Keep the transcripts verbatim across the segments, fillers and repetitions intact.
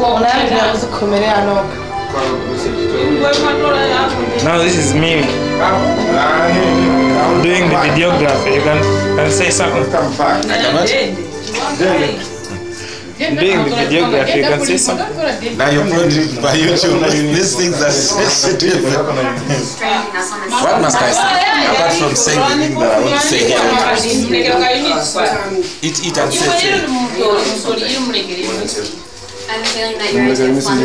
Now this is me. I'm doing the videography. You can, can say something. I'm doing the videography. You can say something. Now you're produced by YouTube. These things are sensitive. What must I say? Apart from saying the thing that I want to say here. Eat, eat and say, say. I have a feeling that you're into fun.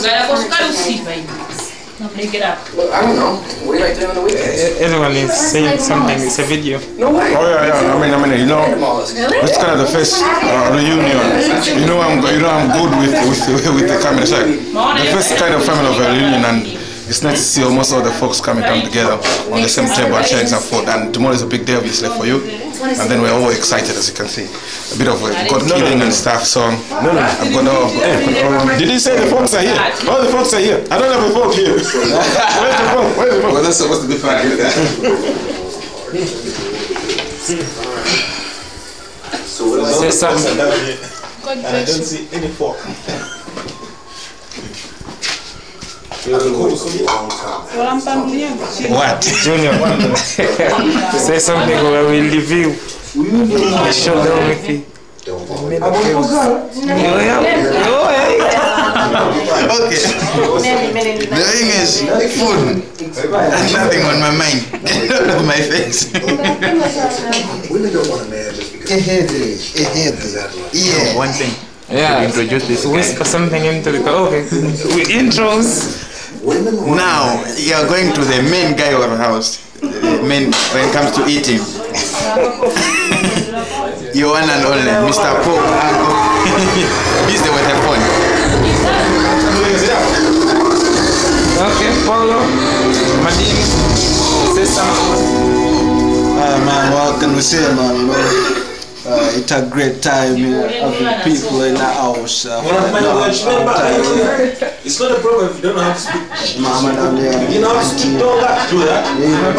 Make it up. Well, I don't know. What do you like to do on the weekends? Everyone is saying something. It's a video. No way. Oh yeah, yeah. I mean, I mean, you know, it's kind of the first uh, reunion. You know, I'm, you know, I'm good with with with the camera side. The first kind of family of a reunion, and it's nice to see almost all the folks coming down together on the same table and sharing some food. And tomorrow is a big day, obviously, for you. And then we're all excited, as you can see. A bit of uh, God killing and stuff. So no, no, I've got all. Uh, Did he say the folks are here? All the folks are here. I don't have a folk here. Where's the folk? Where's the folk? Well, that's supposed to be fun. So what Say something. I don't see any folk. What? Junior. Say something or we will leave you. The show down with you. Okay. The thing is, food. There's nothing on my mind. Not on my face. Women don't want a man just because. Yeah. One thing. Yeah. Introduce this. Whisper something into the okay. We intros. Now you're going to the main guy of our house. The main when it comes to eating. Your one and only Mister Pope Uncle. He's the with the phone. Okay, Paulo. Madini. Say something. Uh, man, what can we say, man? You know, uh, it's a great time uh, having people in the house. Uh, It's not a problem if you don't know how to speak. Mama down there. You know how to speak, don't have to do that.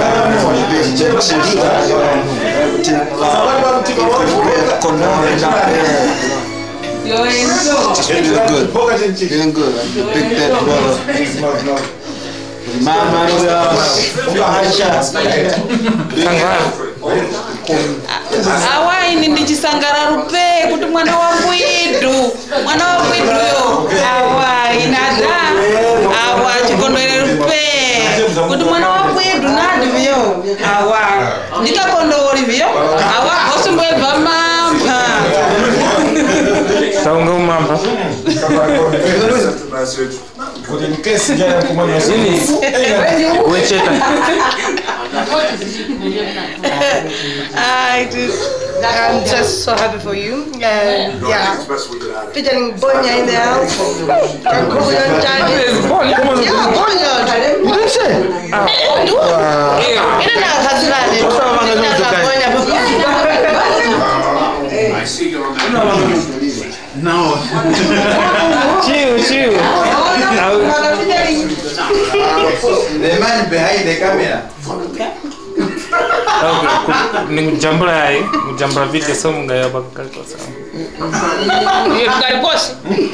Feeling good. Feeling good. Big dead brother. Mama, Awai nindi chisangara rupe kuti mwana wa mwidu mwana wa mwidu yo awai nada awa chikondwere rupe kuti mwana wa mwidu nadi vyo awa ndikakondori vyo awa osumbwebva mampa Saunga mamba. I'm just so happy for you. Uh, yeah. Featuring Bonya in the house. Yeah, Bonya. You didn't say? I see you're on the No. Chill, chill. The man behind the camera. Okay, ni mjambra hai, mjambra vite so mungaya bakal kosa. Iyo tukari kosi.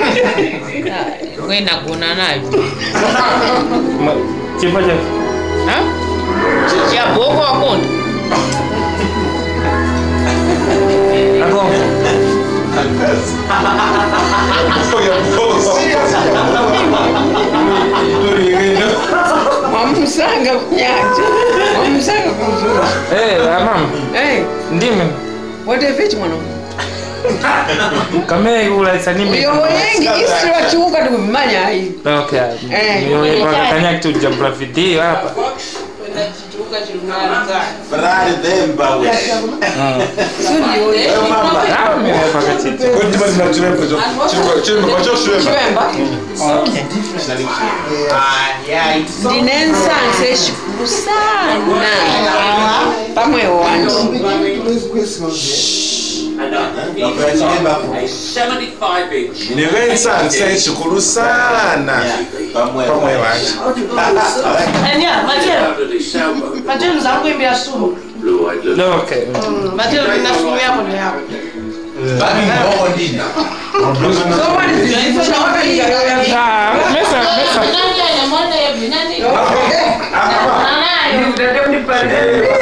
Wena kuna nayo. Chipa je? Ha? Chia boko wakonda. Ako. Wamusanga kunyaja. Wamusanga kunzura. Eh, mama. Eh, ndime. What a fish mwana. Kame ula sanime. Yo yengi isira chuka tukuvimanya hii. Okay. Eh. Yo wakatanya kitu jambra video hapa. Ferrari demba we. Studio ye. Ah, mimi hapa kati. Kwa nini bado tunachemba? Chimba chimba kwa chimba. Okay. Ah, yeah. Ndinensa nshukuru sana. Pamwe wanje. seventy-five inch. Nirensa nshukuru sana. Pamwe wanje. Enya, Mateo. Mateo zangu imbia sumu. Okay. Mateo nina sumu yako ni yako. Mesa, mesa.